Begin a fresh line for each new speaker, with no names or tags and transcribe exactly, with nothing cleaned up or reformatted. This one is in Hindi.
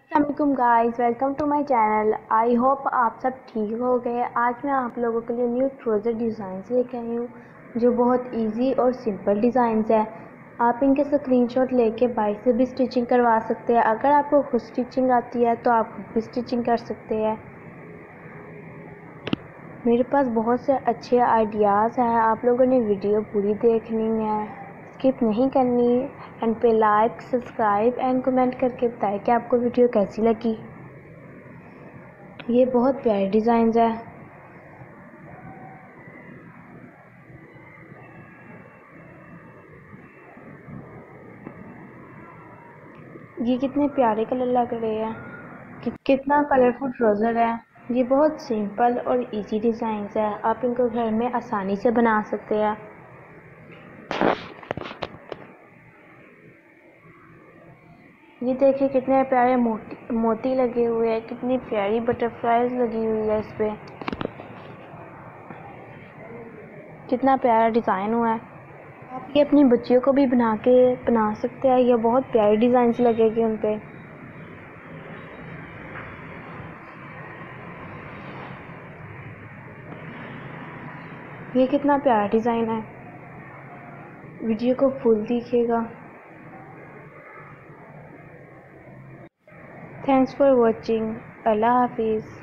अस्सलाम guys, welcome to my channel. I hope आप सब ठीक हो गए। आज मैं आप लोगों के लिए न्यू ट्राउज़र डिज़ाइंस लेके आई हूँ जो बहुत इजी और सिंपल डिज़ाइंस है। आप इनके स्क्रीनशॉट लेके बाई से भी स्टिचिंग करवा सकते हैं। अगर आपको खुद स्टिचिंग आती है तो आप खुद भी स्टिचिंग कर सकते हैं। मेरे पास बहुत से अच्छे आइडियाज़ हैं, आप लोगों ने वीडियो पूरी देखनी है, स्किप नहीं करनी। एंड पे लाइक, सब्सक्राइब एंड कमेंट करके बताएं कि आपको वीडियो कैसी लगी। ये बहुत प्यारे डिज़ाइंस है। ये कितने प्यारे कलर लग रहे हैं, कि कितना कलरफुल ट्राउज़र है। ये बहुत सिंपल और इजी डिज़ाइंस है, आप इनको घर में आसानी से बना सकते हैं। ये देखिए कितने प्यारे मोती मोती लगे हुए हैं, कितनी प्यारी बटरफ्लाईज लगी हुई है इस पे। कितना प्यारा डिज़ाइन हुआ है। आप ये अपनी बच्चियों को भी बना के बना सकते हैं। ये बहुत प्यारी डिज़ाइंस लगेगी उन पे। ये कितना प्यारा डिज़ाइन है। वीडियो को फुल देखिएगा। Thanks for watching. अल्लाह हाफिज़।